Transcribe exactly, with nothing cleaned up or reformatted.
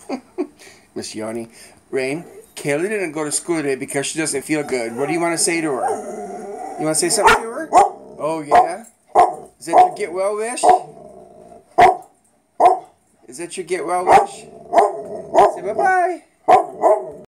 Miss Yoni. Rain, Kaylee didn't go to school today because she doesn't feel good. What do you want to say to her? You want to say something to her? Oh, yeah? Is that your get well wish? Is that your get well wish? Say bye-bye.